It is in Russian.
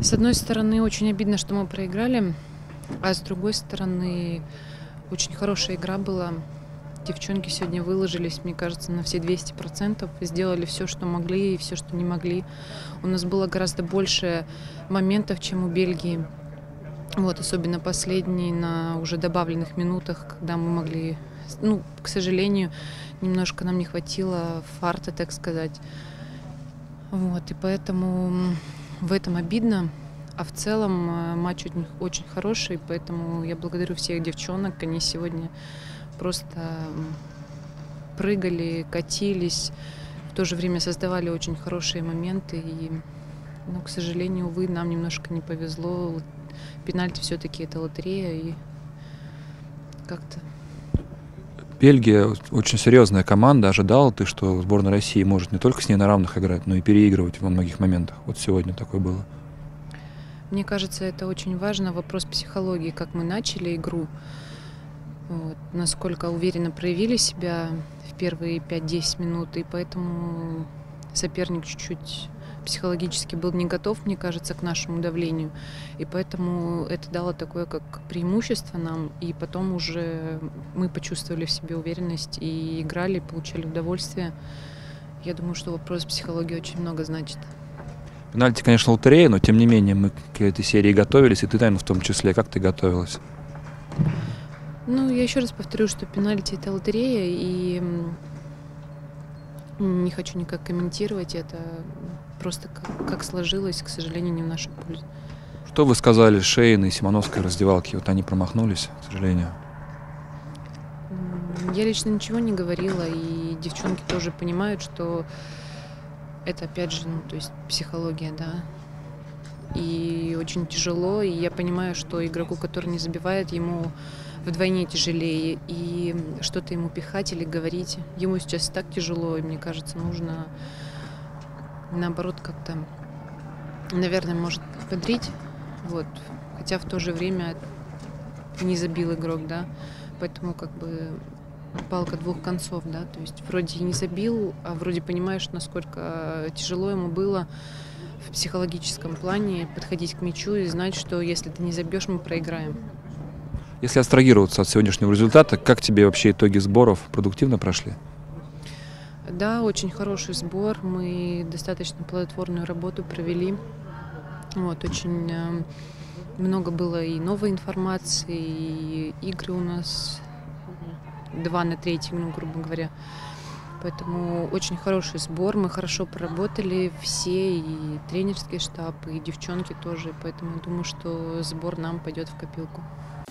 С одной стороны, очень обидно, что мы проиграли, а с другой стороны, очень хорошая игра была. Девчонки сегодня выложились, мне кажется, на все 200%, сделали все, что могли, и все, что не могли. У нас было гораздо больше моментов, чем у Бельгии. Вот, особенно последние на уже добавленных минутах, когда мы могли, к сожалению, немножко нам не хватило фарта, так сказать. Вот, и поэтому в этом обидно. А в целом матч очень хороший, поэтому я благодарю всех девчонок. Они сегодня просто прыгали, катились, в то же время создавали очень хорошие моменты. И, к сожалению, увы, нам немножко не повезло. Пенальти все-таки это лотерея, и как-то... Бельгия очень серьезная команда. Ожидал ты, что сборная России может не только с ней на равных играть, но и переигрывать во многих моментах? Вот сегодня такое было. Мне кажется, это очень важно. Вопрос психологии, как мы начали игру, вот, насколько уверенно проявили себя в первые 5-10 минут, и поэтому соперник чуть-чуть психологически был не готов, мне кажется, к нашему давлению, и поэтому это дало такое как преимущество нам, и потом уже мы почувствовали в себе уверенность и играли, получали удовольствие. Я думаю, что вопрос психологии очень много значит. Пенальти, конечно, лотерея, но тем не менее мы к этой серии готовились, и ты, наверное, в том числе. Как ты готовилась? Я еще раз повторю, что пенальти — это лотерея, и не хочу никак комментировать это. Просто как сложилось, к сожалению, не в нашу пользу. Что вы сказали Шейн и Симоновской раздевалке? Вот они промахнулись, к сожалению. Я лично ничего не говорила, и девчонки тоже понимают, что это, опять же, то есть психология, да. И очень тяжело, и я понимаю, что игроку, который не забивает, ему вдвойне тяжелее. И что-то ему пихать или говорить, ему сейчас так тяжело, и мне кажется, нужно, наоборот, как-то, наверное, может бодрить. Вот. Хотя в то же время не забил игрок, да. Поэтому как бы палка двух концов, да. То есть вроде и не забил, а вроде понимаешь, насколько тяжело ему было в психологическом плане подходить к мячу и знать, что если ты не забьешь, мы проиграем. Если абстрагироваться от сегодняшнего результата, как тебе вообще итоги сборов? Продуктивно прошли? Да, очень хороший сбор. Мы достаточно плодотворную работу провели. Вот, очень много было и новой информации, и игры у нас 2 на 3, грубо говоря. Поэтому очень хороший сбор. Мы хорошо проработали все, и тренерский штаб, и девчонки тоже. Поэтому я думаю, что сбор нам пойдет в копилку.